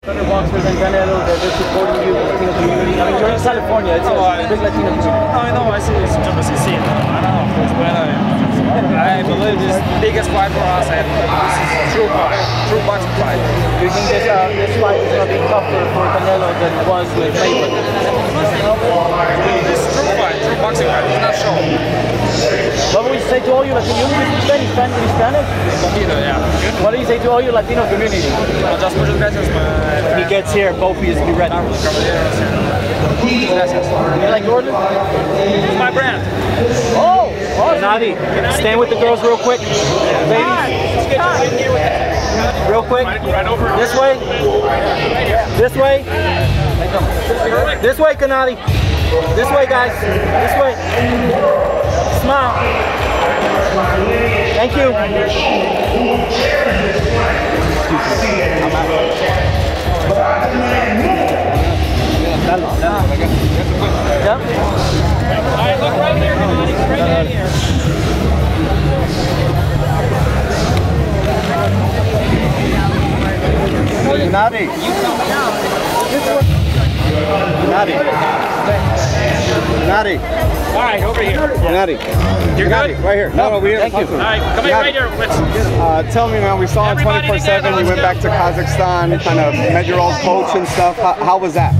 Other boxers and Canelo, they're supporting you, the Latino community. I mean, you're in California, it's a big Latino community. I know, I see it's WCC. I don't know, but I believe this is the biggest fight for us, and this is a true fight, true boxing fight. Do you think this fight is going to be tougher for Canelo than it was with Mayweather? This is true fight, true boxing fight, it's not show. What would you say to all your Latino community? Spanish? Yeah. What do you say to all your Latino community? Well, just muchas gracias. When he gets here, both of you be ready. Gracias. You like Jordan? It's my brand. Oh! Gennady, stand with the girls real quick. Ladies, real quick. This way. This way. This way, Gennady. This way, guys. This way. Smile. Thank you. Yeah. All right, look right here, right here. Gennady. Gennady. All right, over here. Gennady. You're good? Right here. No, we thank you. All right, come in right here. Let's. Tell me, man, we saw on 24/7 you went back to Kazakhstan, kind of met your old coach and stuff. How was that?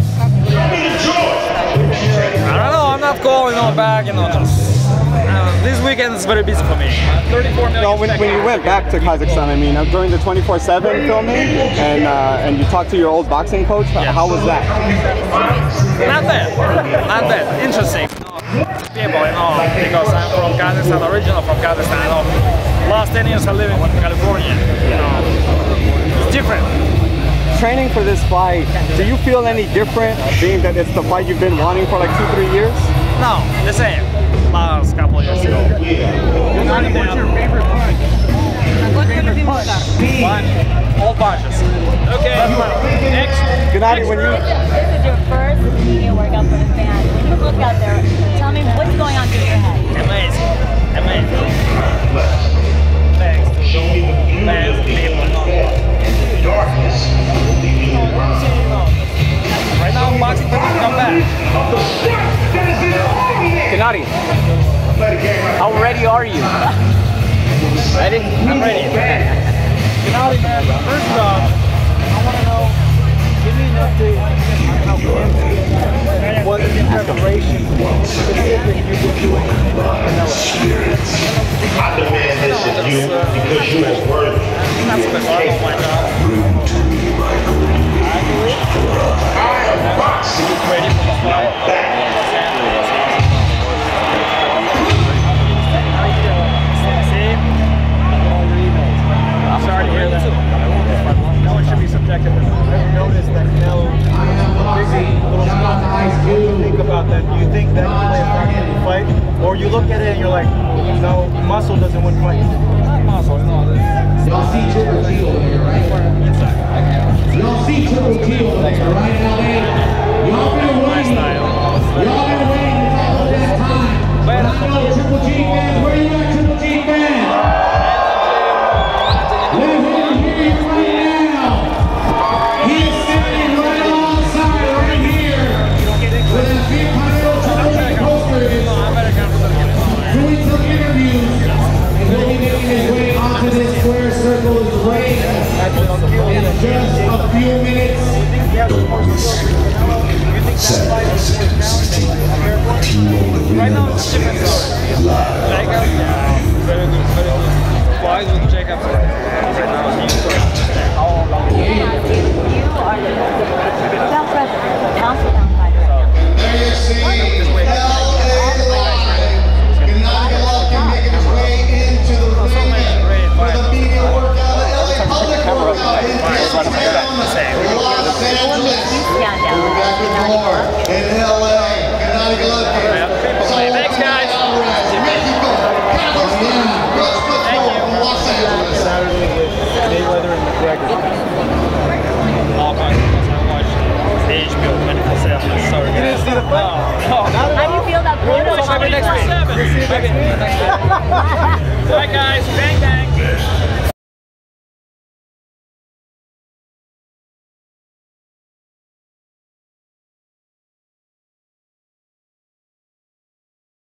I don't know, I'm not calling back, just this weekend is very busy for me. 34 million. No, when you went back to Kazakhstan, I mean, during the 24/7 filming, and you talked to your old boxing coach, how was that? Not bad, interesting. People, because I'm from Kazakhstan, original from Kazakhstan, last 10 years I live in California, it's different. Training for this fight, do you feel any different, being that it's the fight you've been wanting for like 2-3 years? No, the same. Last couple of years ago. What's your favorite punch? All punches. Okay. Next. Gennady, when you... This is your first media workout for the fans. When you look out there, tell me what's going on through your head. Amazing. Thanks to people. Right now, boxing people come back. Gennady, how ready are you? Ready? I'm ready. Gennady, man, first off, I want to know, give me an update on how what preparation specific you've been doing for Canelo. I demand this of you because you are worthy. Bring to me my greatest. I am boxing. Now back. Sorry to hear that. No one should be subjected to that. I've noticed that Canelo is busy, a little stuff. What do you think about that? Do you think that can play a factor in the fight? Or you look at it and you're like, no, muscle doesn't win fights? Not muscle, no. Y'all see Triple G over here, right? Y'all see Triple G over there, right? Y'all been waiting. Y'all been waiting all that time. But I know Triple G fans, where you at, Triple G fans? Let him hear you right now. He is standing right alongside, right here, where that big Triple G poster is. Doing some interviews, and he'll be making his way onto this square circle of the ring in just a few minutes. Don't miss Saturday, September 16th. T-Mobile Arena Las Vegas. Live. Very good. Wise with Jacob. Right now,